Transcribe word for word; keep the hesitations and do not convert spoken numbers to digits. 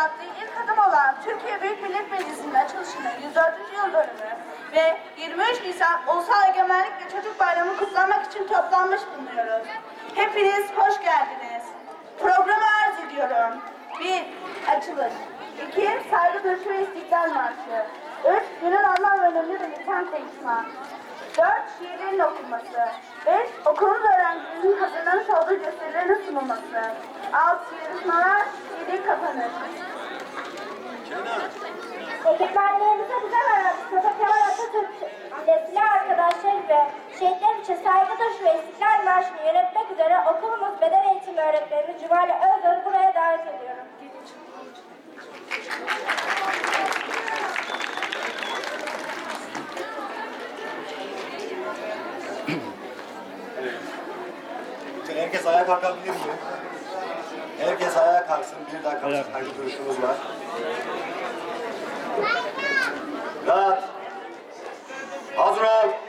attığı ilk adım olan Türkiye Büyük Millet Meclisi'nin açılışının yüz dördüncü yıl dönümü ve yirmi üç Nisan Ulusal Egemenlik ve Çocuk Bayramı kutlamak için toplanmış bulunuyoruz. Hepiniz hoş geldiniz. Programı arz ediyorum. bir Açılış. iki Saygı duruşu ve İstiklal Marşı. üç Günün anlam ve önemi belirten konuşma. dört Şiirlerin okunması. beş Okulunda öğrencilerin hazırlamış olduğu gösterilerin sunulması. altı Yarışmalar, yedi Kapanış. Egemenliğimize bize veren Mustafa Kemal Atatürk ile silah arkadaşları ve şehitler için saygı duruşu ve İstiklal Marşı'nı yönetmek üzere okulumuz beden eğitimi öğretmeni Cumali Özgür'ü buraya davet ediyorum. Herkes ayağa kalkabilir mi? Herkes ayağa kalksın. Bir dakika saygı duruşumuz var. Rahat. Hazır ol.